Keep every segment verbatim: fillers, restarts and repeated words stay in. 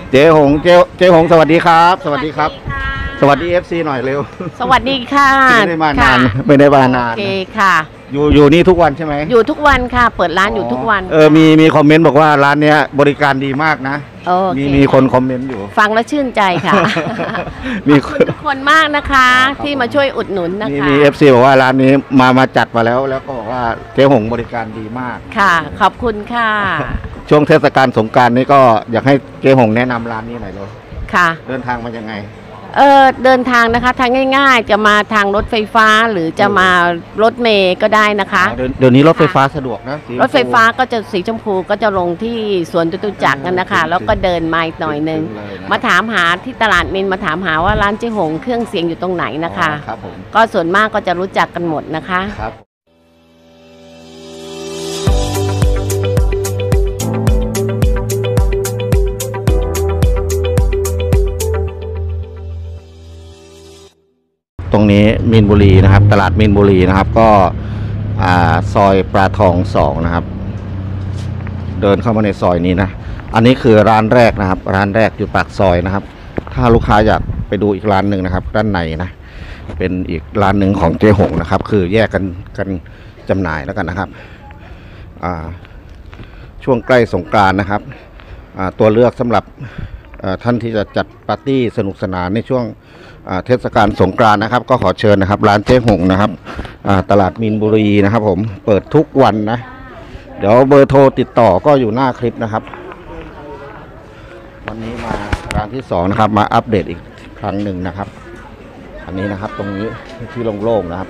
เจ๊หงเจ๊เจ๊หงสวัสดีครับสวัสดีครับสวัสดีเอฟซีหน่อยเร็วสวัสดีค่ะไม่ได้มานานไม่ได้มานานโอเคค่ะอยู่อยู่นี่ทุกวันใช่ไหมอยู่ทุกวันค่ะเปิดร้านอยู่ทุกวันเออมีมีคอมเมนต์บอกว่าร้านเนี้ยบริการดีมากนะมีมีคนคอมเมนต์อยู่ฟังแล้วชื่นใจค่ะมีทุกคนมากนะคะที่มาช่วยอุดหนุนนะคะมีเอฟซีบอกว่าร้านนี้มามาจัดมาแล้วแล้วก็บอกว่าเจ๊หงบริการดีมากค่ะขอบคุณค่ะช่วงเทศกาลสงกรานต์นี้ก็อยากให้เจ๊หงแนะนำร้านนี้หน่อยเลยค่ะเดินทางมายังไงเออเดินทางนะคะทางง่ายๆจะมาทางรถไฟฟ้าหรือจะมารถเมล์ก็ได้นะคะเดี๋ยวนี้รถไฟฟ้าสะดวกนะรถไฟฟ้าก็จะสีชมพูก็จะลงที่สวนจตุจักรกันนะคะแล้วก็เดินมาหน่อยนึงมาถามหาที่ตลาดมินมาถามหาว่าร้านเจ๊หงเครื่องเสียงอยู่ตรงไหนนะคะก็ส่วนมากก็จะรู้จักกันหมดนะคะตรงนี้มีนบุรีนะครับตลาดมีนบุรีนะครับก็ซอยปลาทองสองนะครับเดินเข้ามาในซอยนี้นะอันนี้คือร้านแรกนะครับร้านแรกอยู่ปากซอยนะครับถ้าลูกค้าอยากไปดูอีกร้านหนึ่งนะครับด้านในนะเป็นอีกร้านหนึ่งของเจ๊หงนะครับคือแยกกันกันจำหน่ายแล้วกันนะครับช่วงใกล้สงกรานต์นะครับตัวเลือกสำหรับท่านที่จะจัดปาร์ตี้สนุกสนานในช่วงเทศกาลสงกรานต์นะครับก็ขอเชิญนะครับร้านเจ๊หงนะครับตลาดมีนบุรีนะครับผมเปิดทุกวันนะเดี๋ยวเบอร์โทรติดต่อก็อยู่หน้าคลิปนะครับวันนี้มาร้านที่สองนะครับมาอัปเดตอีกครั้งหนึ่งนะครับอันนี้นะครับตรงนี้ที่โล่งๆนะครับ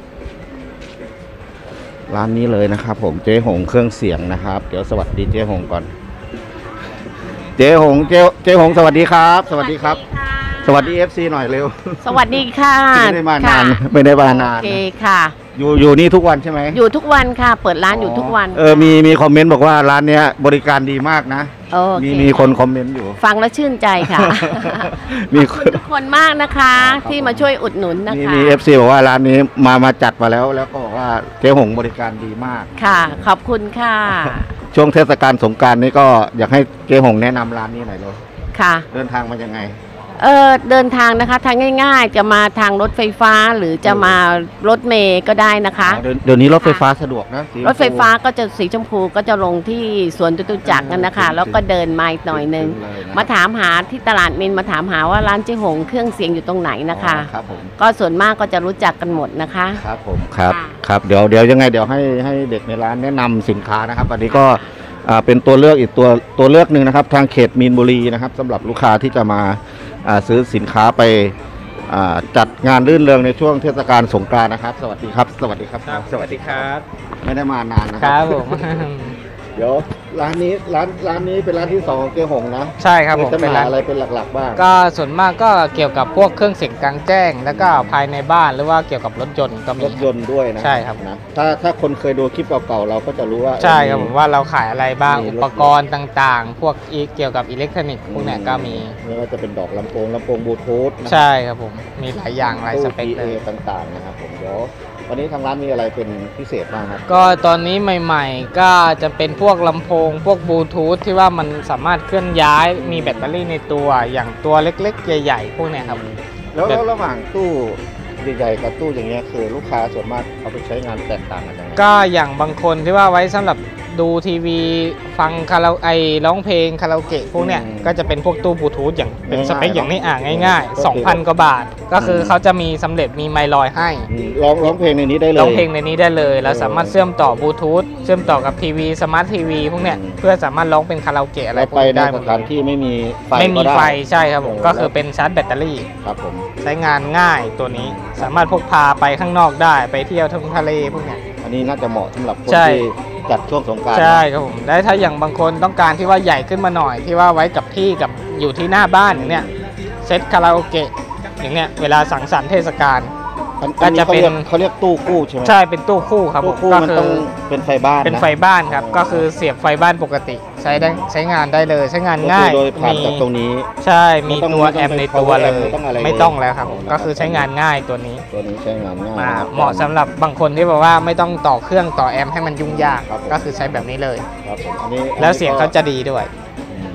ร้านนี้เลยนะครับผมเจ๊หงเครื่องเสียงนะครับเดี๋ยวสวัสดีเจ๊หงก่อนเจ๊หงเจ๊เจ๊หงสวัสดีครับสวัสดีครับสวัสดีเอฟซีหน่อยเร็วสวัสดีค่ะไม่ได้มานานไม่ได้มานานโอเคค่ะอยู่อยู่นี่ทุกวันใช่ไหมอยู่ทุกวันค่ะเปิดร้านอยู่ทุกวันเออมีมีคอมเมนต์บอกว่าร้านเนี้ยบริการดีมากนะมีมีคนคอมเมนต์อยู่ฟังแล้วชื่นใจค่ะมีทุกคนมากนะคะที่มาช่วยอุดหนุนนะคะมีเอฟซีบอกว่าร้านนี้มามาจัดมาแล้วแล้วก็บอกว่าเจ๊หงบริการดีมากค่ะขอบคุณค่ะช่วงเทศกาลสงกรานต์นี้ก็อยากให้เจ๊หงแนะนำร้านนี้หน่อยเลยค่ะเดินทางมายังไงเออเดินทางนะคะทางง่ายๆจะมาทางรถไฟฟ้าหรือจะมารถเมล์ก็ได้นะคะเดี๋ยวนี้รถไฟฟ้าสะดวกนะรถไฟฟ้าก็จะสีชมพูก็จะลงที่สวนจตุจักรกันนะคะแล้วก็เดินมาหน่อยนึงมาถามหาที่ตลาดมินมาถามหาว่าร้านเจ๊หงเครื่องเสียงอยู่ตรงไหนนะคะก็ส่วนมากก็จะรู้จักกันหมดนะคะครับผมครับครับเดี๋ยวเดี๋ยวยังไงเดี๋ยวให้ให้เด็กในร้านแนะนำสินค้านะครับอันนี้ก็เป็นตัวเลือกอีกตัวตัวเลือกหนึ่งนะครับทางเขตมีนบุรีนะครับสำหรับลูกค้าที่จะมาซื้อสินค้าไปจัดงานรื่นเริงในช่วงเทศกาลสงกรานต์นะครับสวัสดีครับสวัสดีครับสวัสดีครับไม่ได้มานานนะครับผมเดี๋ยวร้านนี้ร้านร้านนี้เป็นร้านที่สองของเจ๊หงนะใช่ครับผมเป็นร้านอะไรเป็นหลักๆบ้างก็ส่วนมากก็เกี่ยวกับพวกเครื่องเสียงกลางแจ้งแล้วก็ภายในบ้านหรือว่าเกี่ยวกับรถยนต์ก็มีรถยนต์ด้วยนะใช่ครับนะถ้าถ้าคนเคยดูคลิปเก่าๆเราก็จะรู้ว่าใช่ครับผมว่าเราขายอะไรบ้างอุปกรณ์ต่างๆพวกเกี่ยวกับอิเล็กทรอนิกส์พวกนี้ก็มีไม่ว่าจะเป็นดอกลำโพงลำโพงบลูทูธใช่ครับผมมีหลายอย่างหลายสเปคเลยต่างๆนะครับผมเดี๋ยววันนี้ทางร้านมีอะไรเป็นพิเศษบ้างครับก็ตอนนี้ใหม่ๆก็จะเป็นพวกลำโพงพวกบลูทูธที่ว่ามันสามารถเคลื่อนย้ายมีแบตเตอรี่ในตัวอย่างตัวเล็กๆใหญ่ๆพวกนี้ครับแล้วระหว่างตู้ใหญ่ๆกับตู้อย่างเงี้ยคือลูกค้าส่วนมากเอาไปใช้งานแตกต่างกันยังไงก็อย่างบางคนที่ว่าไว้สำหรับดูทีวีฟังคาราไอร้องเพลงคาราโอเกะพวกเนี้ยก็จะเป็นพวกตู้บลูทูธอย่างเป็นสเปคอย่างนี้อ่ะง่ายๆ สองพัน กว่าบาทก็คือเขาจะมีสำเร็จมีไมค์ลอยให้ร้องร้องเพลงในนี้ได้เลยร้องเพลงในนี้ได้เลยแล้วสามารถเชื่อมต่อบลูทูธเชื่อมต่อกับทีวีสมาร์ททีวีพวกเนี้ยเพื่อสามารถร้องเป็นคาราโอเกะอะไรไปในสถานที่ไม่มีไฟไม่มีไฟใช่ครับผมก็คือเป็นชาร์จแบตเตอรี่ครับผมใช้งานง่ายตัวนี้สามารถพกพาไปข้างนอกได้ไปเที่ยวทะเลพวกเนี้ยอันนี้น่าจะเหมาะสำหรับคนที่จัดช่วงสงกรานต์ใช่ครับผมได้ถ้าอย่างบางคนต้องการที่ว่าใหญ่ขึ้นมาหน่อยที่ว่าไว้กับที่กับอยู่ที่หน้าบ้านอย่างเนี้ยเซตคาราโอเกะอย่างเนี้ยเวลาสังสรรค์เทศกาลก็จะเป็นเขาเรียกตู้คู่ใช่ไหมใช่เป็นตู้คู่ครับตู้คู่มันต้องเป็นไฟบ้านเป็นไฟบ้านครับก็คือเสียบไฟบ้านปกติใช้ได้ใช้งานได้เลยใช้งานง่ายโดยผ่านจากตรงนี้ใช่มีตัวแอมในตัวเลยไม่ต้องแล้วครับก็คือใช้งานง่ายตัวนี้ตัวนี้ใช้งานง่ายเหมาะสำหรับบางคนที่บอกว่าไม่ต้องต่อเครื่องต่อแอมให้มันยุ่งยากก็คือใช้แบบนี้เลยแล้วเสียงเขาจะดีด้วย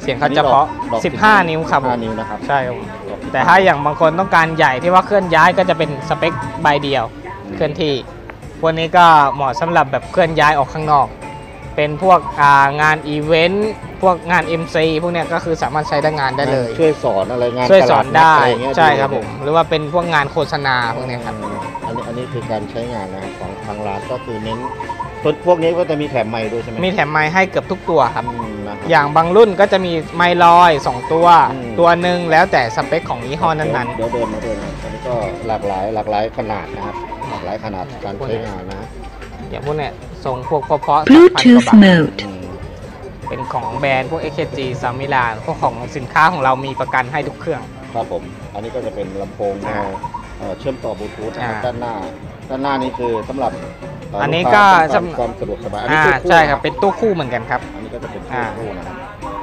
เสียงเขาจะเพราะดอกสิบห้า นิ้วครับผมสิบห้านิ้วนะครับใช่ครับผมแต่ถ้าอย่างบางคนต้องการใหญ่ที่ว่าเคลื่อนย้ายก็จะเป็นสเปคใบเดียวเคลื่อนที่พวกนี้ก็เหมาะสำหรับแบบเคลื่อนย้ายออกข้างนอก เป็นพวกอ่างานอีเวนต์พวกงาน เอ็ม ซี พวกเนี้ยก็คือสามารถใช้ได้งานได้เลยช่วยสอนอะไรงานช่วยสอนได้ตลาดนัอะรเงี้ยใช่ครับผมหรือว่าเป็นพวกงานโฆษณาพวกเนี้ยครับอันนี้อันนี้คือการใช้งานนะครับของทางร้านก็คือเน้นตัวพวกนี้ก็จะมีแถมไมค์ด้วยใช่ไหมมีแถมไม้ให้เกือบทุกตัวครับอืมนะครับอย่างบางรุ่นก็จะมีไมค์ลอยสองตัวอืมตัวหนึ่งแล้วแต่สเปคของยี่ห้อนั้นเดี๋ยวเดินมาเดินอันนี้ก็หลากหลายหลากหลายขนาดนะครับหลากหลายขนาดการใช้งานนะๆอย่างพวกเนี้ยทรงพวกเพราะๆสามพันกว่า Bluetooth บาท mode. อืมเป็นของแบรนด์พวก เอ เค จี ซามิลานพวกของสินค้าของเรามีประกันให้ทุกเครื่องครับผมอันนี้ก็จะเป็นลำโพงแนวเอ่อเชื่อมต่อบลูทูธนะครับอ่าด้านหน้าด้านหน้านี่คือสำหรับเอันนี้ลูก็ค้าต้องสำการความสะดวกสบายอันนี้อ่าคือคู่ใช่ครับเป็นตู้คู่เหมือนกันครับอันนี้ก็จะเป็นอ่าคู่นะครับ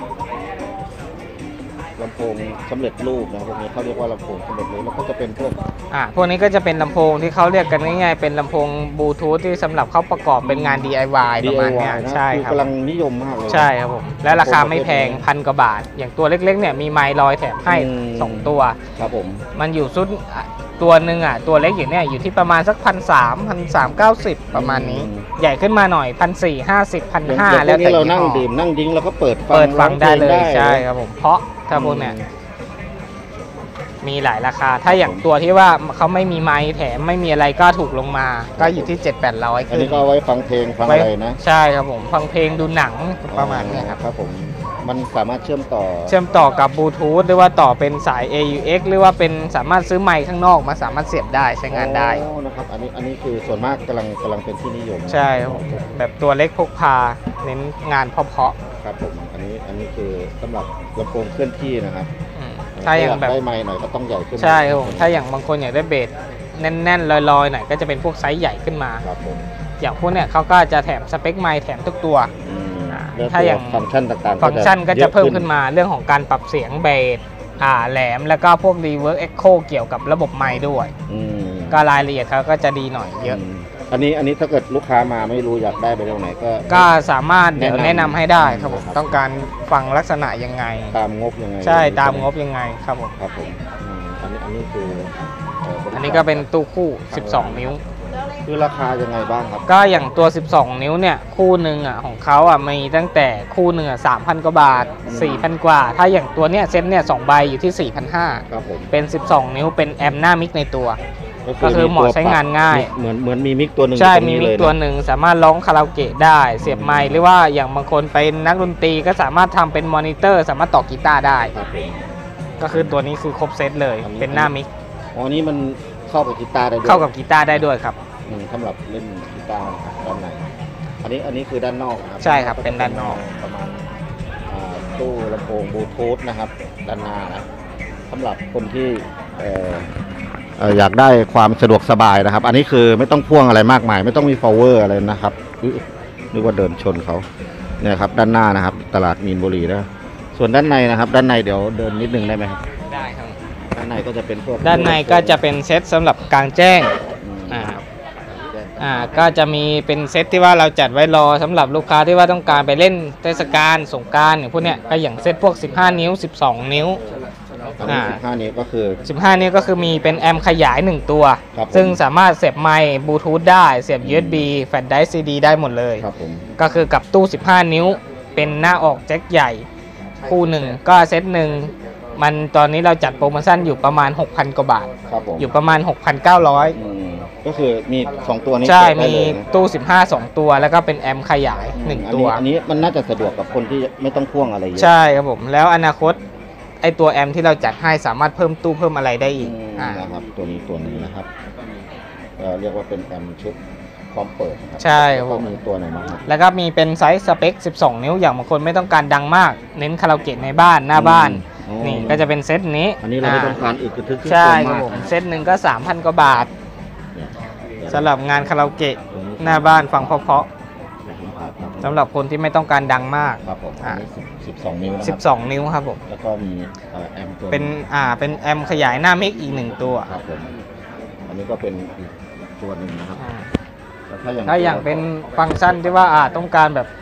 ลำโพงสำเร็จรูปนะพวกนี้เขาเรียกว่าลำโพงสำเร็จรูปแล้วก็จะเป็นพวกอ่าพวกนี้ก็จะเป็นลำโพงที่เขาเรียกกันง่ายๆเป็นลำโพงบลูทูธที่สำหรับเขาประกอบเป็นงาน ดี ไอ วาย ประมาณเนี้ยดี ไอ วาย นะใช่คือครับกำลังนิยมมากเลยใช่ครับผมและราคาไม่แพงพันกว่าบาท อย่างตัวเล็กๆเนี่ยมีไมค์ลอยแถมให้อืมสองตัวครับผมมันอยู่ซุดอ่ะตัวหนึ่งอ่ะตัวเล็กอยู่เนี่ยอยู่ที่ประมาณสักพันสามพันสามเก้าสิบประมาณนี้ ใหญ่ขึ้นมาหน่อยพันสี่ห้าสิบพันอย่างห้าอย่างพแล้ว วกแต่นี้เรายี่นั่งห้อดื่มนั่งดิ้งแล้วก็เปิดฟังเปิดฟังได้เลยร้อพงใช่ครับผมเพราะถ้าพวกเนี่ยมีหลายราคา ถ้าอย่างตัวที่ว่าเขาไม่มีไม้แถมไม่มีอะไรก็ถูกลงมา ก็อยู่ที่ เจ็ดแปดร้อยอันนี้ก็เอาไว้ฟังเพลงฟังอะไรนะใช่ครับผมฟังเพลงดูหนังประมาณเนี้ยครับครับผมมันสามารถเชื่อมต่อเชื่อมต่อกับบลูทูธหรือว่าต่อเป็นสาย เอ ยู เอ็กซ์ หรือว่าเป็นสามารถซื้อไมค์ข้างนอกมาสามารถเสียบได้ใช้งานได้อ๋อนะครับอันนี้อันนี้คือส่วนมากกำลังกำลังเป็นที่นิยมใช่ครับผมแบบตัวเล็กพกพาเน้นงานเพาะครับผมอันนี้อันนี้คือสำหรับลำโพงเคลื่อนที่นะครับๆอืมถ้าอย่างแบบได้ไมค์หน่อยก็ต้องใหญ่ขึ้นใช่ครับผมถ้าอย่างบางคนอยากได้เบสแน่นๆลอยๆหน่อยก็จะเป็นพวกไซส์ใหญ่ขึ้นมาครับผมอย่างพวกเนี้ยเขาก็จะแถมสเปคไมค์แถมทุกตัวอืมอ่าแล้วถ้าอย่างตัวฟังก์ชันต่างๆฟังก์ชันก็จะเพิ่มขึ้นมามาเรื่องของการปรับเสียงเบสอ่าแหลมแล้วก็พวก reverb echo เกี่ยวกับระบบไมค์ด้วย ก็รายละเอียดเขาก็จะดีหน่อยเยอะอันนี้อันนี้ถ้าเกิดลูกค้ามาไม่รู้อยากได้ไปตรงไหนก็ก็สามารถเดี๋ยวแนะนำแนะนำให้ได้ครับผมครับต้องการฟังลักษณะยังไงตามงบยังไงใช่ตามงบยังไงครับผมครับผมอืมอันนี้อันนี้คือเบริารอันนี้ก็เป็นตู้คู่ สิบสอง นิ้วคือราคายังไงบ้างครับก็อย่างตัว สิบสอง นิ้วเนี่ยคู่หนึ่งอ่ะของเขาอ่ะมีตั้งแต่คู่หนึ่งอ่ะสามพันกว่าบาท สี่พัน กว่า ถ้าอย่างตัวเนี้ยเซ็ตเนี่ยสองใบอยู่ที่ สี่พันห้าร้อยครับผมเป็น สิบสอง นิ้วเป็นแอมป์หน้ามิกในตัว ก็คือเหมาะใช้งานง่ายเหมือนเหมือนมีมิกตัวหนึ่งใช่อยู่ตรงมีนี้มิเลกยนะตัวหนึ่งสามารถร้องคาราโอเกะได้เสียบไมค์หรือว่าอย่างบางคนเป็นนักดนตรีก็สามารถทำเป็นมอนิเตอร์สามารถต่อกีตาร์ได้ครับผมก็คือตัวนี้คือครบเซตเลยอันนี้เป็นหน้ามิกอ๋อนี่มันเข้ากับกีตาร์ได้ด้วยเข้ากับกีตาร์ได้ด้วยครับอืมสำหรับเล่นกีตาร์นะครับด้านในอันนี้อันนี้คือด้านนอกนะครัใช่ครับเป็นด้านนอกประมาณอ่าตู้ลำโพงบลูทูธนะครับ ด้านหน้านะสำหรับคนที่เอ่อเอ่ออยากได้ความสะดวกสบายนะครับ อันนี้คือไม่ต้องพ่วงอะไรมากมาย ไม่ต้องมี power อะไรนะครับอุ๊ยนึกว่าเดินชนเขาเนี่ยครับด้านหน้านะครับ ตลาดมีนบุรีนะส่วนด้านในนะครับ ด้านในเดี๋ยวเดินนิดนึงได้ไหมครับได้ครับด้านในก็จะเป็นพวกด้านในก็จะเป็นเซตสำหรับกลางแจ้งอืมอ่าครับอ่าก็จะมีเป็นเซตที่ว่าเราจัดไว้รอสำหรับลูกค้าที่ว่าต้องการไปเล่นเทศกาลสงกรานต์อย่างพวกเนี้ยก็อย่างเซตพวก สิบห้า นิ้ว สิบสอง นิ้วอันนี้อ่าสิบห้านิ้วก็คือสิบห้า นิ้วก็คือมีเป็นแอมป์ขยาย หนึ่ง ตัวครับผมซึ่งสามารถเสียบไมค์บลูทูธได้เสียบ ยู เอส บี แฟลชไดรฟ์ ซี ดี ได้หมดเลยครับผมก็คือกับตู้ สิบห้า นิ้ว เป็นหน้าออกแจ็คใหญ่ คู่หนึ่งก็เซตหนึ่งมันตอนนี้เราจัดโปรโมชั่นอยู่ประมาณ หกพัน กว่าบาทครับผมอยู่ประมาณ หกพันเก้าร้อยอืมก็คือมีสองตัวนี้ใช่เปิดได้มีเลยนะตู้ สิบห้า สอง ตัว แล้วก็เป็นแอมป์ขยาย หนึ่งอัตัวอันนี้มันน่าจะสะดวกกับคนที่ไม่ต้องพ่วงอะไรเยอะใช่ครับผม แล้วอนาคตไอตัวแอมป์ที่เราจัดให้สามารถเพิ่มตู้เพิ่มอะไรได้อีกอืมอ่านะครับตัวนี้ตัวนี้นะครับเอ่อเรียกว่าเป็นแอมชุดพร้อมเปิดนะครัใช่ครับแล้วผก็มมีตัวไหนบ้างครับแล้วก็มีเป็นไซส์สเปค สิบสอง นิ้ว อย่างบางคนไม่ต้องการดังมาก เน้นคาราโอเกะในบ้านหน้าบ้านอ๋อนี่ก็จะเป็นเซตนี้อันนี้เราไม่ต้องการอึกกระทึกที่ใช่โกงครับมากผม เซตหนึ่งก็ สามพัน กว่าบาทเนี่ยสำหรับงานคาราโอเกะหน้าบ้านฟังเพราะๆสำหรับคนที่ไม่ต้องการดังมากครับผมอ่าอันนี้สิบสองนิ้วนะคสิรับสอง นิ้วครับผมแล้วก็มีเอ่อแอมตัวเป็นอ่าเป็นแอมป์ขยายหน้ามิกอีกหนึ่งตัวครับผมอันนี้ก็เป็นอีกตัวหนึ่งนะครับอ่าแล้วถ้าอย่างถ้าอย่างเป็นฟังก์ชันที่ว่าอ่าต้องการแบบ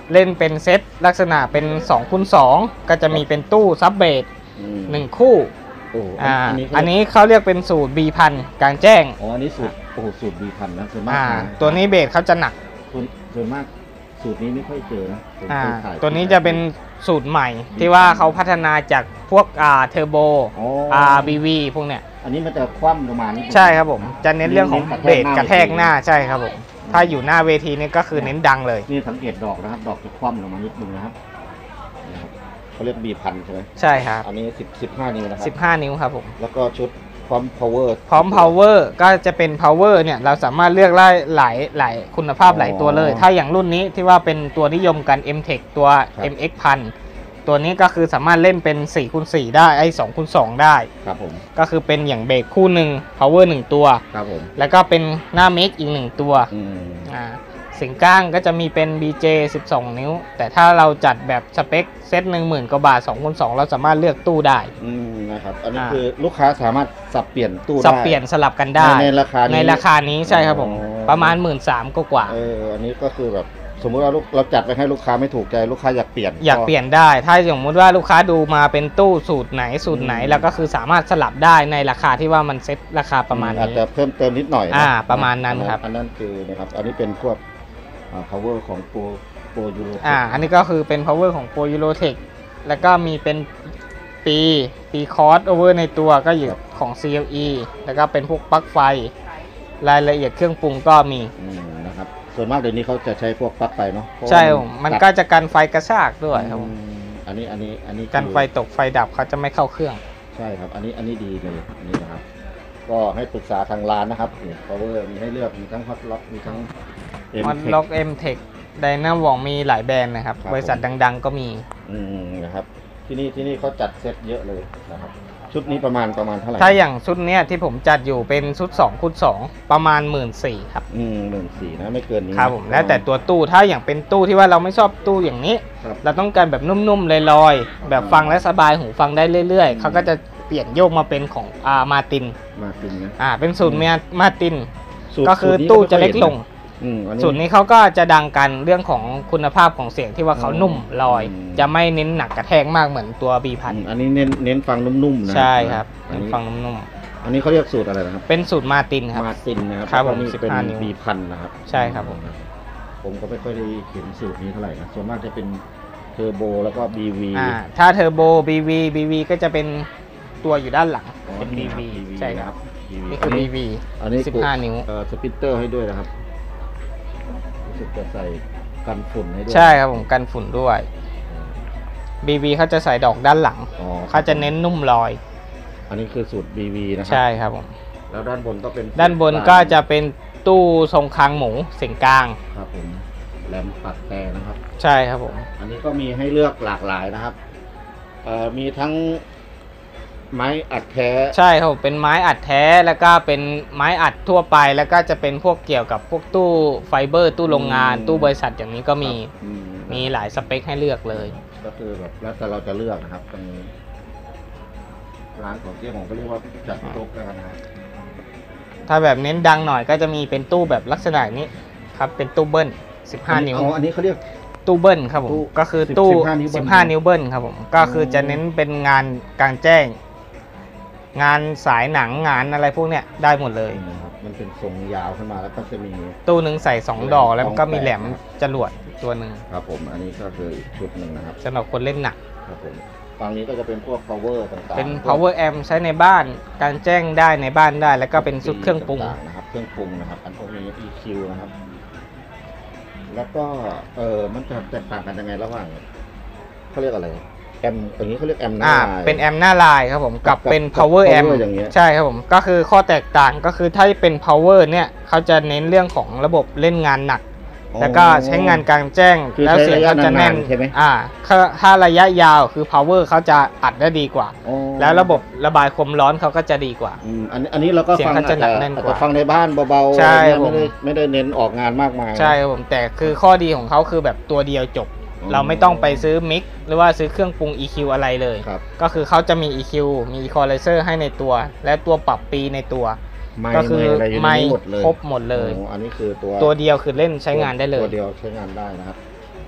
เล่นเป็นเซตลักษณะเป็นสองคูณสองก็จะมีเป็นตู้ซับเบสอืมหนึ่งคู่โอ้อ่าอันนี้อันนี้เขาเรียกเป็นสูตร B พันกลางแจ้งอ๋ออันนี้สูตรโอ้โหสูตรบีพันนะส่วนมากอ่านะตัวนี้เบสเขาจะหนักส่วนส่วนมากสูตรนี้ไม่ค่อยเจอนะผมอ่าเคยขายตัวนี้จะเป็นสูตรใหม่ที่ว่าเขาพัฒนาจากพวกอ่าเทอร์โบอ๋ออ่าบีวีพวกเนี้ยอันนี้มันจะคว่ำลงมานิดนึงใช่ครับผมจะเน้นเรื่องของเน้นเบสกกระระแทแทกกหหน้าน้าใช่ครับผมถ้าอยู่หน้าเวทีนี่ก็คือเน้นดังเลยนี่สังเกตดอกนะครับ ดอกจะคว่ำลงมานิดนึงนะครับนะครับเขาเรียกบีพันใช่ไหมใช่ครับอันนี้สิบสิบห้านิ้วนะครัสิบห้านิ้วครับผมแล้วก็ชุดพร้อม power พร้อม power ก็จะเป็น power เนี่ยเราสามารถเลือกได้หลายหลายคุณภาพหลายตัวเลย ถ้าอย่างรุ่นนี้ที่ว่าเป็นตัวนิยมกัน M-Tech ตัวครับเอ็ม เอ็กซ์ พันตัวนี้ก็คือสามารถเล่นเป็น สี่คูณสี่ ได้ไอ้สองคูณสอง ได้ครับผมก็คือเป็นอย่างเบรกคู่หนึ่ง power หนึ่งตัวครับผมแล้วก็เป็นหน้าเมกอีกหนึ่งตัวอืมอ่าเสียงก้างก็จะมีเป็น บี เจ สิบสอง นิ้ว แต่ถ้าเราจัดแบบสเปคเซตหนึ่งหมื่นกว่าบาทสองคูณสอง เราสามารถเลือกตู้ได้อืมนะครับ อันนี้อ่าคือลูกค้าสามารถสับเปลี่ยนตู้ได้สับเปลี่ยนสลับกันได้ในในราคานี้ในราคานี้ใช่ครับผมอ๋อประมาณ หมื่นสามพัน กว่าเอออันนี้ก็คือแบบสมมุติว่าลูกเราจัดไปให้ลูกค้าไม่ถูกใจลูกค้าอยากเปลี่ยนอยากเปลี่ยนได้ ถ้าสมมติว่าลูกค้าดูมาเป็นตู้สูตรไหนสูตรไหนอืมแล้วก็คือสามารถสลับได้ในราคาที่ว่ามันเซ็ตราคาประมาณอาจนี้จะเพิ่มเติมนิดหน่อยนอ่าประมาณนั้นครับอันนั้นคือนะครับ อันนี้เป็นพวกอ่า power ของโปรโปรยูโรอ่าอันนี้ก็คือเป็น power ของ Pro Eurotech แล้วก็มีเป็นปีปีคอร์สโอเวอร์ในตัวก็อยู่ของ ซี แอล อี แล้วก็เป็นพวกปลั๊กไฟ รายละเอียดเครื่องปรุงก็มีอืมนะครับส่วนมากเดี๋ยวนี้เขาจะใช้พวกปลั๊กไฟเนาะเพราะว่าใช่ผมมันก็จะกันไฟกระชากด้วยครับผมอืมอันนี้อันนี้อันนี้กันคือไฟตกไฟดับเขาจะไม่เข้าเครื่องใช่ครับ อันนี้อันนี้ดีเลยอันนี้นะครับ ก็ให้ปรึกษาทางร้านนะครับนี่ power มีให้เลือกมีทั้ง hot lock มีทั้งมัน M-Tech ล็อก M-Tech ไดนาวองมีหลายแบรนด์นะครับครับบริษัทดังๆก็มีอืมนะครับ ที่นี่ที่นี่เขาจัดเซตเยอะเลยนะครับ ชุดนี้ประมาณประมาณเท่าไหร่ถ้าอย่างชุดเนี้ยที่ผมจัดอยู่เป็นชุดสองคูณสองประมาณ หมื่นสี่พัน ครับอืมหมื่นสี่นะไม่เกินนี้ครับผมแล้วแต่ตัวตู้ถ้าอย่างเป็นตู้ที่ว่าเราไม่ชอบตู้อย่างนี้ครับเราต้องการแบบนุ่มๆลอยๆแบบฟังและสบายหูฟังได้เรื่อยๆเขาก็จะเปลี่ยนโยกมาเป็นของอ่ามาตินมาตินนะอ่าเป็นสูตรเมียมาตินสูตรก็คือสูตรนี้ตู้ไม่ค่จะอยเล็กห็นลงอืมอันนี้สูตรนี้เขาก็จะดังกันเรื่องของคุณภาพของเสียงที่ว่าเขานุ่มลอยอืมจะไม่เน้นหนักกระแทกมากเหมือนตัว B พันอืมอันนี้เน้นเน้นฟังนุ่มๆนะใช่ครับอันเน้นนี้ฟังนุ่มอันนี้เขาเรียกสูตรอะไรนะครับๆเป็นสูตรมาตินครับมาตินนะครับครับผมแล้วก็นี่เป็นสิบห้านิ้วบีพันนะครับใช่ครับผมผมก็ไม่ค่อยได้เห็นสูตรนี้เท่าไหร่นะส่วนมากจะเป็นเทอร์โบแล้วก็ บี วีอ่าถ้าเทอร์โบ บี วี บี วี ก็จะเป็นตัวอยู่ด้านหลังอ๋อเป็นนี่บีครับวีบี วีใช่ครับบีนี่คือ บี วีอันนี้สิบห้านิ้วเอ่อสปิตเตอร์ให้ด้วยนะครับรู้สึกจะใส่กันฝุ่นให้ด้วยใช่ครับผมกันฝุ่นด้วย บี วี เขาจะใส่ดอกด้านหลังอ๋อเขาจะเน้นนุ่มลอยอันนี้คือสูตร บี วี นะครัใช่ครับผมแล้วด้านบนก็เป็นด้านบนก็จะเป็นตู้ทรงคางหมูเสียงกลางครับผมแหลมปัดแต่นะครับใช่ครับผมอันนี้ก็มีให้เลือกหลากหลายนะครับเอ่อมีทั้งไม้อัดแท้ใช่ครับผมเป็นไม้อัดแท้แล้วก็เป็นไม้อัดทั่วไป แล้วก็จะเป็นพวกเกี่ยวกับพวกตู้ไฟเบอร์ ตู้โรงงาน ตู้บริษัทอย่างนี้ก็มีครับอืมีหลายสเปคให้เลือกเลยก็คือแบบแล้วแต่เราจะเลือกนะครับตรงนี้ร้านของเจ๊ผมก็เรียกว่าจัดโต๊ะแล้วกันนะครับถ้าแบบเน้นดังหน่อยก็จะมีเป็นตู้แบบลักษณะนี้ครับเป็นตู้เบิ้ลสิบห้านิ้วอ๋ออันนี้เขาเรียกตู้เบิ้ลครับผมตู้ก็คือตู้สิบห้านิ้วเบิ้ลสิบห้านิ้วเบิ้ลครับผมก็คือจะเน้นเป็นงานกลางแจ้ง งานสายหนังงานอะไรพวกเนี้ยได้หมดเลยนะครับมันเป็นทรงยาวขึ้นมาแล้วก็จะมีตู้หนึ่งใส่สองดอกแล้วก็มีแหลมครับจรวดตัวหนึ่งครับผมอันนี้ก็คืออีกชุดหนึ่งนะครับสำหรับคนเล่นหนักครับผมฝั่งนี้ก็จะเป็นพวก power ต่างๆเป็นพวก power amp ใช้ในบ้านกลางแจ้งได้ในบ้านได้ แล้วก็เป็นชุดเครื่องปรุงต่าๆนะครับเครื่องปรุงนะครับอันพวกนี้ อี คิว นะครับ แล้วก็เออมันจะแตกต่างกันยังไงระหว่างเขาเรียกอะไรแอมตรงนี้เขาเรียกแอมหน้าอ่าลายเป็นแอมหน้าลายครับผมกับกับเป็นกับ power power amp อย่างเงี้ยใช่ครับผมก็คือข้อแตกต่างก็คือถ้าเป็น power เนี่ยเขาจะเน้นเรื่องของระบบเล่นงานหนัก แล้วก็ใช้งานกลางแจ้งคือแล้วใช้เสียงระยะเขาจะแน่นนานๆใช่ไหมอ่าถ้าถ้าระยะยาวคือ power เขาจะอัดได้ดีกว่าอ๋อแล้วระบบระบายความร้อนเขาก็จะดีกว่าอืมอันนี้อันนี้เราก็เสียงฟังเขาอาจจะจะหนักแน่นอาจกว่าจะฟังในบ้านเบาๆใช่เนี่ยผมไม่ได้ไม่ได้เน้นออกงานมากมายใช่ครับผมแต่คือข้อดีของเขาคือแบบตัวเดียวจบอืมเราไม่ต้องไปซื้อมิกหรือว่าซื้อเครื่องปรุง อี คิว อะไรเลยครับก็คือเขาจะมี อี คิว มี Equalizer ให้ในตัว และตัวปรับปีในตัวไม่ก็คืออะไรอยู่ในไม่นี้หมดเลยครบหมดเลยโอ้อันนี้คือตัวตัวเดียวคือเล่นใช้งานได้เลยตัวเดียวใช้งานได้นะครับ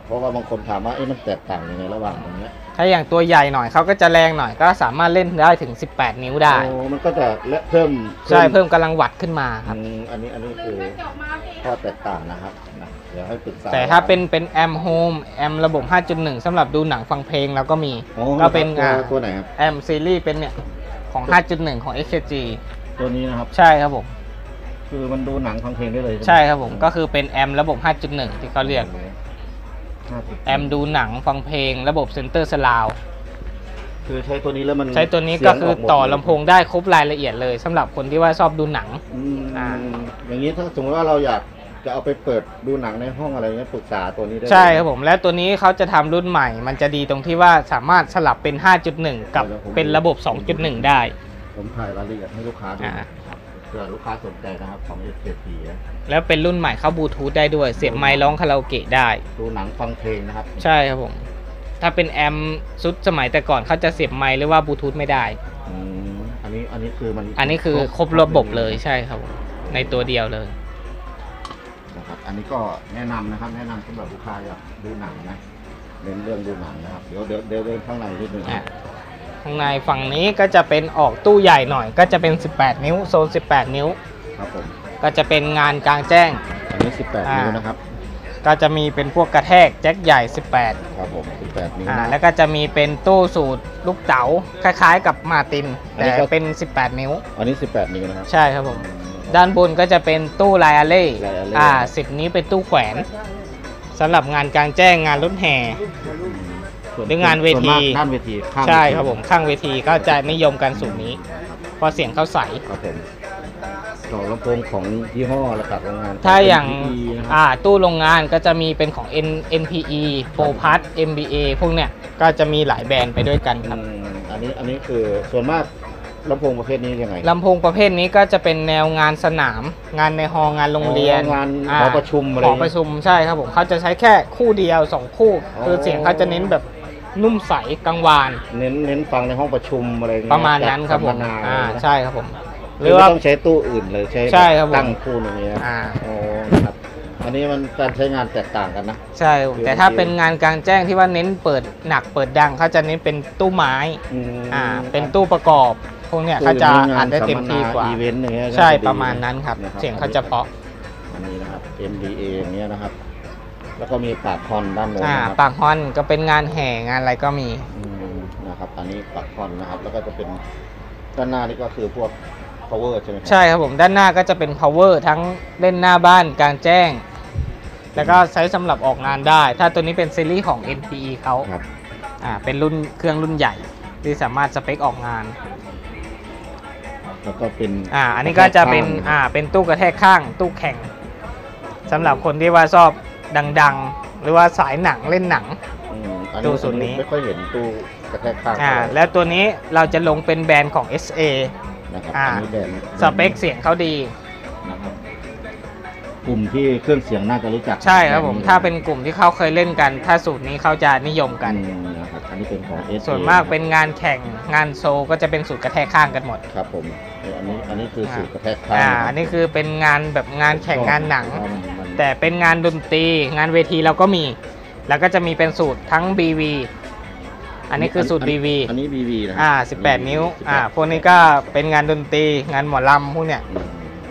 เพราะว่าบางคนถามว่าเอ๊ะมันแตกต่างยังไงระหว่างตรงเนี้ยถ้าอย่างตัวใหญ่หน่อยเขาก็จะแรงหน่อยก็สามารถเล่นได้ถึงสิบแปดนิ้วได้โอ้มันก็จะและเพิ่มใช่เพิ่มกำลังวัตต์ขึ้นมาครับอืมอันนี้อันนี้คือข้อแตกต่างนะครับนะเดี๋ยวให้ปรึกษาแต่ถ้าเป็นเป็นแอมโฮมแอมระบบ ห้าจุดหนึ่ง สำหรับดูหนังฟังเพลงเราก็มีโอ้ก็เป็นตัวอ่าตัวไหนครับแอมซีรีส์เป็นเนี่ยของ ห้าจุดหนึ่ง ของ เอ็กซ์ เค จีตัวนี้นะครับใช่ครับผมคือมันดูหนังฟังเพลงได้เลยใช่ครับผมก็คือเป็นแอมระบบ ห้าจุดหนึ่ง ที่เขาเรียกแอมดูหนังฟังเพลงระบบเซนเตอร์สลาวคือใช้ตัวนี้แล้วมันใช้ตัวนี้ก็คือต่อลำโพงได้ครบรายละเอียดเลยสำหรับคนที่ว่าชอบดูหนังอืมอ่าอย่างนี้ถ้าสมมติว่าเราอยากจะเอาไปเปิดดูหนังในห้องอะไรเงี้ยปรึกษาตัวนี้ได้เลยใช่ครับผมและตัวนี้เขาจะทำรุ่นใหม่ มันจะดีตรงที่ว่าสามารถสลับเป็น ห้าจุดหนึ่ง กับเป็นระบบ สองจุดหนึ่ง ได้ผมถ่ายรายละเอียดให้ลูกค้าดูอ่าครับเผื่อลูกค้าสนใจนะครับของ เอส เค ที นะแล้วเป็นรุ่นใหม่เข้าบลูทูธได้ด้วยเสียบไมค์ร้องคาราโอเกะได้ดูหนังฟังเพลงนะครับใช่ครับผมถ้าเป็นแอมซุดสมัยแต่ก่อนเขาจะเสียบไมค์หรือว่าบลูทูธไม่ได้อืมอันนี้อันนี้คือมันอันนี้คือครบระบบเลยใช่ครับผมในตัวเดียวเลยนะครับอันนี้ก็แนะนำนะครับแนะนำสำหรับลูกค้าอยากดูหนังนะเน้นเรื่องดูหนังนะครับเดี๋ยวเดี๋ยวเดี๋ยวเดินข้างในนิดนึงอ่ะ ข้างในฝั่งนี้ก็จะเป็นออกตู้ใหญ่หน่อย ก็จะเป็น สิบแปด นิ้วโซน สิบแปด นิ้วครับผมก็จะเป็นงานกลางแจ้งอันนี้สิบแปดอ่านิ้วนะครับก็จะมีเป็นพวกกระแทกแจ็คใหญ่ สิบแปดครับผมสิบแปดนิ้วอ่านะแล้วก็จะมีเป็นตู้สูตรลูกเต๋าคล้ายๆกับมาตินอันนี้แต่ก็เป็น สิบแปด นิ้วอันนี้สิบแปดนิ้วนะครับใช่ครับผม ด้านบนก็จะเป็นตู้ไลอาเล่ไลอาเล่อ่าสิบนี้เป็นตู้แขวนสำหรับงานกลางแจ้งงานรถแห่ส่หรืองานเวทีส่มกด้านเวทีข้างใช่เวทีครับผมข้างเวทีก็จะนิยมกันสูตรนี้เพราะเสียงเขาใสครับผมต่อลำโพงของยี่ห้อระดับโรงงานถ้าอย่างเอ็น พี อี นะครับอ่าตู้โรงงานก็จะมีเป็นของ N เอ็น พี อี Pro Plus เอ็ม บี เอ พวกเนี้ยก็จะมีหลายแบรนด์ไปด้วยกันครับอืมอันนี้อันนี้คือส่วนมากลำโพงประเภทนี้ยังไงลำโพงประเภทนี้ก็จะเป็นแนวงานสนาม งานในฮอลล์งานโรงเรียนอ๋องานอ่หอประชุมอะไรหอประชุมใช่ครับผมเขาจะใช้แค่คู่เดียวสองคู่อ๋อคือเสียงเขาจะเน้นแบบนุ่มใสกังวานเน้นเน้นฟังในห้องประชุมอะไรเงี้ยประมาณนั้นครับผมจัดสัมนาอ่าอะไรนะใช่ครับผมหหรืรือ อว่าว่าต้องใช้ตู้อื่นเลยใช้ใช่ครับผมตั้งคู่อย่างเงี้ยอ่าโอ้นะครับอันนี้มันการใช้งานแตกต่างกันนะใช่ครับผมแต่ถ้าเป็นงานกลางแจ้งที่ว่าเน้นเปิดหนักเปิดดังเขาจะเน้นเป็นตู้ไม้อืมอ่าเป็นตู้ประกอบพวกเนี้ยเขาจะอ่านได้เต็มที่กว่าอีเวนต์อย่างเงี้ยใช่ก็จดีประมาณนั้นครับนะเสียงเขาจะเพราะอันนี้นะครับ เอ็ม ดี เอ อย่างเงี้ยนะครับ แล้วก็มีปากคอนด้านโน้นอ่านะครับปากฮอนก็เป็นงานแห่งานอะไรก็มีอืมนะครับอันนี้ปากคอนนะครับ แล้วก็จะเป็นด้านหน้านี่ก็คือพวก power ใช่ไหมครับใช่ครับผมด้านหน้าก็จะเป็น power ทั้งเล่นหน้าบ้านกลางแจ้ง แล้วก็ใช้สำหรับออกงานได้ ถ้าตัวนี้เป็นซีรีส์ของ เอ็น พี อี เขาครับอ่าเป็นรุ่นเครื่องรุ่นใหญ่ ที่สามารถสเปคออกงานแล้วก็เป็นอ่าอันนี้ก็จะเป็นอ่าเป็นตู้กระแทกข้างตู้แข่งสำหรับคนที่ว่าชอบดังๆ หรือว่าสายหนังเล่นหนังอืมอันตู้นี้ศูนย์นี้ไม่ค่อยเห็นตู้กระแทกข้างอ่าเท่าไหร่แล้วตัวนี้เราจะลงเป็นแบรนด์ของ เอส เอนะครับอ่าอันนี้แบรนด์สเปคเสียงเขาดีนะครับกลุ่มที่เครื่องเสียงน่าจะรู้จักใช่ครับผมแนี้ถ้าเป็นกลุ่มที่เขาเคยเล่นกัน ถ้าสูตรนี้เขาจะนิยมกันอืมนะครับอันนี้เป็นของ เอส เอส่วนมากเป็นงานแข่งงานโชว์ก็จะเป็นสูตรกระแทกข้างกันหมดครับผมเอออันนี้อันนี้คือสูตรกระแทกข้างอ่าะครับอันนี้คือเป็นงานแบบงานแข่งงานหนังเพราะมันมันแต่เป็นงานดนตรีงานเวทีเราก็มี แล้วก็จะมีเป็นสูตรทั้ง บี วี อันนี้คือสูตร บี วีอันนี้ บี วี นะอ่าสิบแปด นิ้วอ่าพวกนี้ก็เป็นงานดนตรีงานหมอลำพวกเนี้ยอืม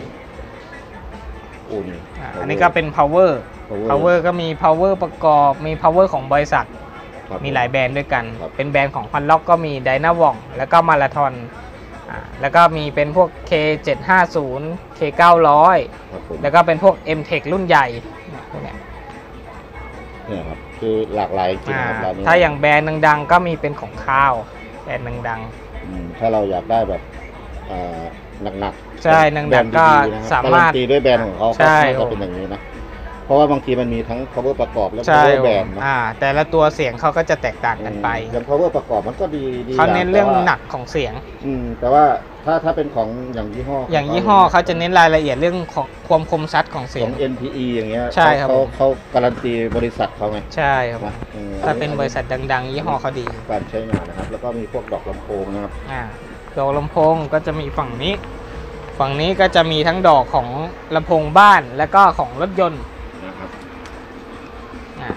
อุ่นอ่าอันนี้ก็เป็น power power ก็มี power ประกอบมี power ของบริษัทครับมีหลายแบรนด์ด้วยกันครับเป็นแบรนด์ของ Hot Lock ก็มี Dynavong แล้วก็มาราธอนอ่าแล้วก็มีเป็นพวก เค เจ็ดห้าศูนย์ เค เก้าร้อยครับผมแล้วก็เป็นพวก M-Tech รุ่นใหญ่เนี่ยพวกเนี้ยเนี่ยครับคือหลากหลายจริงอ่าๆครับร้านนี้ถ้าอย่างแบรนด์ดังๆ ก็มีเป็นของข้าวแบรนด์ดังอืมถ้าเราอยากได้แบบอ่าหนักๆใช่หนักๆแบรนด์ก็ดีๆนะครับสามารถกนตีด้วยแบรนด์ของเขาใช่ก็จะเป็นอย่างนี้นะเพราะว่าบางทีมันมีทั้ง power ประกอบและๆ ใช่ power แบรนด์นะอ่าแต่ละตัวเสียงเขาก็จะแตกต่างกันไปอย่าง power ประกอบมันก็ดีดีเขาเน้นเรื่องแต่ว่าหนักของเสียงอืมแต่ว่าถ้าถ้าเป็นของอย่างยี่ห้ออย่างยี่ห้อเขาจะเน้นรายละเอียดเรื่องของความคมชัดของเสีขยอง ง เอ็น พี อี อย่างเงี้ยใช่ครับเขาเขาการันตีบริษัทเขาไงใช่ครับนะอืมถ้าเป็นบริษัทดังๆ ยี่ห้อเขาดีการใช้งานนะครับ แล้วก็มีพวกดอกลำโพงนะครับอ่าดอกลำโพงก็จะมีฝั่งนี้ ฝั่งนี้ก็จะมีทั้งดอกของลำโพงบ้านและก็ของรถยนต์นะครับอ่า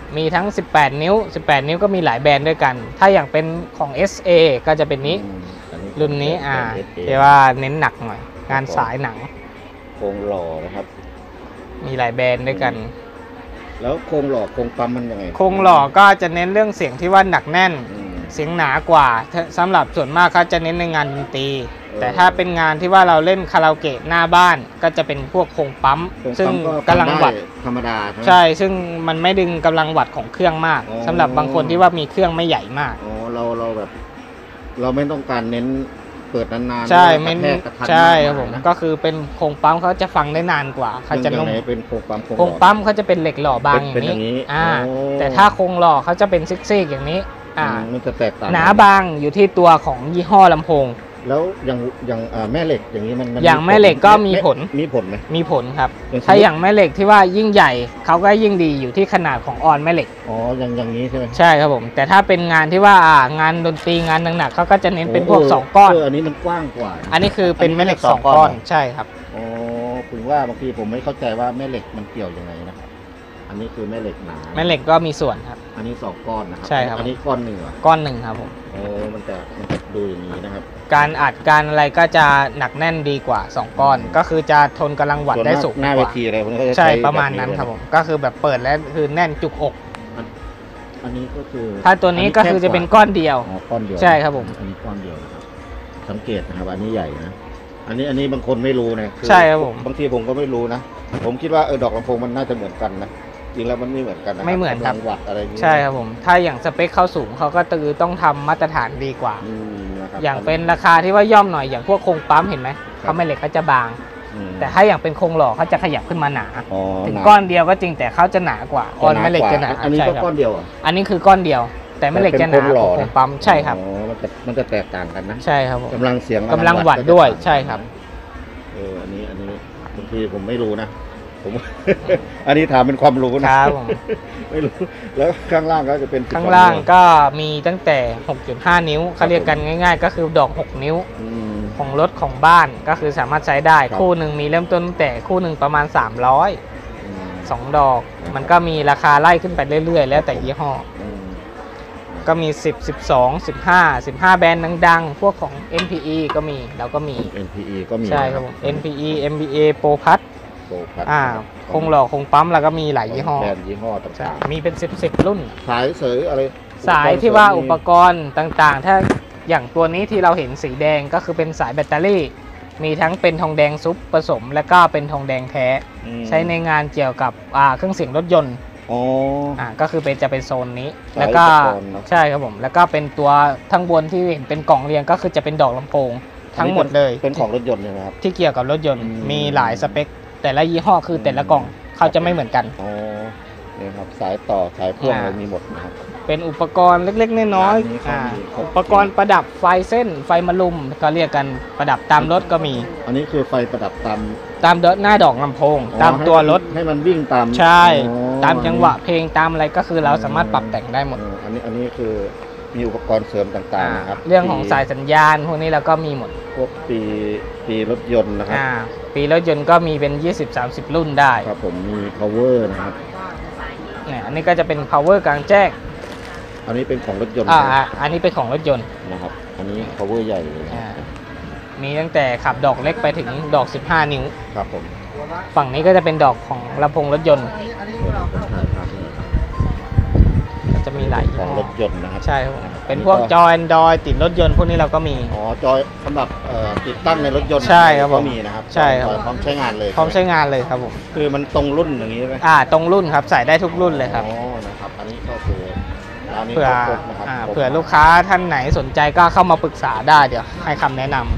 มีทั้งสิบแปดนิ้วสิบแปดนิ้วก็มีหลายแบรนด์ด้วยกัน ถ้าอย่างเป็นของ เอส เอ ก็จะเป็นนี้อืมอัรุ่นนี้อ่าเอส เอที่ว่าเน้นหนักหน่อยงานสายหนังโครงหล่อนะครับมีหลายแบรนด์ด้วยกันแล้วโครงหล่อโครงปั๊มมันยังไงโครงหล่อก็จะเน้นเรื่องเสียงที่ว่าหนักแน่นอืมเสียงหนากว่าถ้าสำหรับส่วนมากเขาจะเน้นในงานดนตรีเออแต่ถ้าเป็นงานที่ว่าเราเล่นคาราโอเกะหน้าบ้านก็จะเป็นพวกโครงปั๊มโครงซึ่งปั๊มกำลังวัดได้ธรรมดาใช่ไหมใช่ ซึ่งมันไม่ดึงกำลังวัดของเครื่องมากอ๋อสำหรับบางคนที่ว่ามีเครื่องไม่ใหญ่มากอ๋อเราเราแบบ เราไม่ต้องการเน้นเปิดนานๆใช่ไม่ไม่กระแทกกระทันใช่ครับากผมนะก็คือเป็นโครงปั๊มเขาจะฟังได้นานกว่าเขาจะอย่านุ่งมไหนเป็นโครงปั๊มโครงปั๊มเขาจะเป็นเหล็กหล่อบางเป็นอย่างเป็นอย่างนี้นี้อ่าโอ้แต่ถ้าโครงหล่อเขาจะเป็นซิกๆอย่างนี้อือ่ามมันจะแตกต่างหนาบางอยู่ที่ตัวของยี่ห้อลำโพงแล้วอย่างอย่างอ่าแม่เหล็กอย่างนี้มันนอย่างแม่เหล็กก็มีผลมีผลไหมมีผลครับอย่างสมมุติถ้าอย่างแม่เหล็กที่ว่ายิ่งใหญ่เขาก็ยิ่งดีอยู่ที่ขนาดของออนแม่เหล็กอ๋ออย่างอย่างนี้ใช่ไหมใช่ครับผม แต่ถ้าเป็นงานที่ว่าอ่างานดนตรีงานหนักๆเขาก็จะเน้นเป็นพวกสองก้อนเอันนี้มันกว้างกว่าอันนี้คือเป็นแม่เหล็กอันนี้สองแม่เหล็กสองก้ก้ออน นใช่ครับอ๋อถึงว่าบางทีผมไม่เข้าใจว่าแม่เหล็กมันเกี่ยวยังไงนะครับอันนี้คือแม่เหล็กหนาแม่เหล็กก็มีส่วนครับอันนี้สองก้อนนะครัใช่ครับอันนี้ก้อนหนึ่งเหรอก้อนหนึ่งครับผมโอ้มันจะมันจะดูอย่างนี้นะครับการอัดการอะไรก็จะหนักแน่นดีกว่าสองก้อน ก็คือจะทนกำลังวัดได้สูงส่วนมากหน้าก เวว่าทีอะไรพวกนี้ก็จะใช่ใช้ประมาณนั้นแเลยครับผมก็คือแบบเปิดแล้วคือแน่นจุกอกอันนี้ก็คือถ้าตัวนี้ก็คือจะเป็นก้อนเดียวอ๋อก้อนเดียวใช่ครับผมอันนี้ก้อนเดียวนะครับสังเกตนะครับอันนี้ใหญ่นะอันนี้อันนี้บางคนไม่รู้นะอใช่ครับผมบางทีผมก็ไม่รู้นะ ผมคิดว่าเออดอกลำโพงมันน่าจะเหมือนกันนะจริงแล้วมันไม่เหมือนกันนะไม่เหมือนครับกำลังวัดอะไรอย่างนี้ใช่ครับผม ถ้าอย่างสเปคเข้าสูงเขาก็ตือต้องทำมาตรฐานดีกว่าอืมนะครับอย่างเป็นราคาที่ว่าย่อมหน่อยอย่างพวกโครงปั๊มเห็นไหมเขาไม่เหล็กเขาจะบางอืมแต่ถ้าอย่างเป็นโครงหล่อเขาจะขยับขึ้นมาหนาอ๋อถึงหาก้อนเดียวก็จริงแต่เขาจะหนากว่าก้อนแม่เหล็กจะหนาอันนี้ใช่ก็ครับก้อนเดียวเหรอ่ะอันนี้คือก้อนเดียว แต่แม่เหล็กจะหนากว่าโครงปั๊มใช่ครับอ๋อมันจะมันจะแตกต่างกันนะใช่ครับผมกำลังเสียงกำลังวัดด้วยใช่ครับเอออันนี้อันนี้บางทีผมไม่รู้นะผม อันนี้ถามเป็นความรู้นะครับผมไม่รู้แล้วข้างล่างก็จะเป็นข้างล่างก็มีตั้งแต่ หกจุดห้า นิ้วเขาเรียกกันง่าย ๆ ก็คือดอก หก นิ้วอืมของรถของบ้านก็คือสามารถใช้ได้ครับคู่หนึ่งมีเริ่มต้นตั้งแต่คู่หนึ่งประมาณ สามร้อยอืมสอง ดอก มันก็มีราคาไล่ขึ้นไปเรื่อยๆ แล้วแต่ยี่ห้ออืมก็มี สิบ สิบสอง สิบห้า สิบห้า แบรนด์ดังๆ พวกของ เอ็น พี อี ก็มีแล้วก็มีเอ็น พี อี ก็มีใช่ครับผม เอ็น พี อี เอ็ม บี เอ Pro Plus โปรพัดอ่าคงหล่อคงปั๊มแล้วก็มีหลายยี่ห้อแบรนด์ยี่ห้อใช่ต่างมีเป็น สิบ สิบ รุ่นๆสายเสยอะไรสายที่ว่าอุปกรณ์กรณ์ต่างๆ ถ้าอย่างตัวนี้ที่เราเห็นสีแดงก็คือเป็นสายแบตเตอรี่ มีทั้งเป็นทองแดงซุปผสม และก็เป็นทองแดงแท้อืมใช้ในงานเกี่ยวกับอ่าเครื่องเสียงรถยนต์อ๋ออ่าก็คือเป็นจะเป็นโซนนี้สายแล้วก็อุปกรณ์เนอะใช่ครับผมแล้วก็เป็นตัวทั้งบนที่เห็นเป็นกล่องเรียงก็คือจะเป็นดอกลำโพงทั้งหมดเลยเป็นของรถยนต์ใช่ไหมครับที่เกี่ยวกับรถยนต์อืมมีหลายสเปค แต่ละยี่ห้อคือแต่ละกล่องเขาจะไม่เหมือนกันอ๋อนี่ครับสายต่อสายพ่วงอ่าอะไรมีหมดนะครับเป็นอุปกรณ์เล็กๆน้อยร้านนี้ๆเขาอ่ามีครบอุปกรณ์ประดับไฟเส้นไฟมะลุมก็เรียกกันประดับตามรถก็มีอันนี้คือไฟประดับตามตามหน้าดอกลำโพงอ๋อตามตัวรถให้มันวิ่งตามใช่อ๋อตามจังหวะเพลงตามอะไรก็คือเราสามารถปรับแต่งได้หมดเอออันนี้อันนี้คือมีอุปกรณ์เสริมต่างๆนะครับเรื่องของปีสายสัญญาณ พวกนี้เราก็มีหมดพวกปีปีรถยนต์นะครับอ่าปีรถยนต์ก็มีเป็น ยี่สิบ สามสิบ รุ่นได้ครับผมมี power นะครับเนี่ยอันนี้ก็จะเป็น power กลางแจ้งอันนี้เป็นของรถยนต์อ่าอ่าอันนี้เป็นของรถยนต์นะครับ อันนี้ power ใหญ่เลยนะอ่ามีตั้งแต่ขับดอกเล็กไปถึงดอก สิบห้า นิ้วครับผมฝั่งนี้ก็จะเป็นดอกของลำโพงรถยนต์ใช่ครับนี่ครับก็จะมีหลายยี่ของห้รอถยนต์นะครับใช่ครับผมเป็นพวกจอ Android ติดรถยนต์พวกนี้เราก็มีอ๋อจอยสำหรับเอ่อติดตั้งในรถยนต์ใช่ครับผมก็มีนะครับใช่ครับจอยพร้อมใช้งานเลยพร้อมใช้งานเลยครับผมคือมันตรงรุ่นอย่างนี้ไหมอ่าตรงรุ่นครับใส่ได้ทุกรุ่นเลยครับอ๋อนะครับอันนี้ก็คือร้านนี้เผื่อครบนะครับอ่าครบเผื่อลูกค้าท่านไหนสนใจก็เข้ามาปรึกษาได้เดี๋ยวให้คำแนะนำ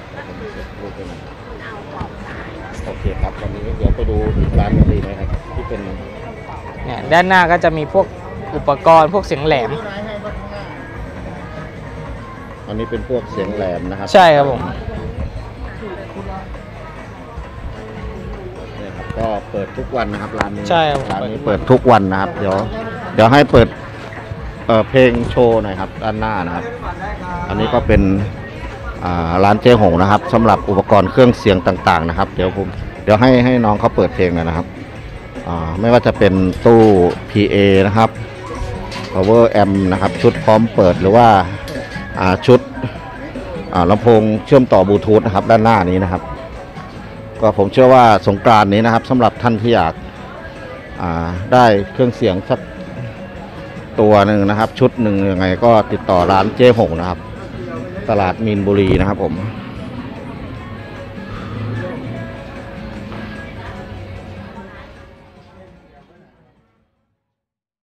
โอเคครับวันนี้เดี๋ยวไปดูอีกร้านหนึงดีไหมครับที่เป็นเนี่ยด้านหน้าก็จะมีพวกอุปกรณ์พวกเสียงแหลมอันนี้เป็นพวกเสียงแหลมนะครับใช่ครับผมเนี่ยครับก็เปิดทุกวันนะครับร้านนี้ใช่ครับผมร้านนี้เปิดทุกวันนะครับ เดี๋ยวเดี๋ยวให้เปิดเอ่อเพลงโชว์หน่อยครับด้านหน้านะครับ อันนี้ก็เป็นอ่าร้านเจ๊หงนะครับสำหรับอุปกรณ์เครื่องเสียงต่างๆนะครับ เดี๋ยวผมเดี๋ยวให้ให้น้องเขาเปิดเพลงหน่อยนะครับอ่าอ่าไม่ว่าจะเป็นตู้ พี เอ นะครับ power amp นะครับชุดพร้อมเปิดหรือว่าอ่าชุดอ่าลำโพงเชื่อมต่อบลูทูธนะครับด้านหน้านี้นะครับ ก็ผมเชื่อว่าสงกรานต์นี้นะครับสำหรับท่านที่อยากอ่าได้เครื่องเสียงสักตัวหนึ่งนะครับ ชุดหนึ่งยังไงก็ติดต่อร้านเจ๊หงนะครับตลาดมีนบุรีนะครับผม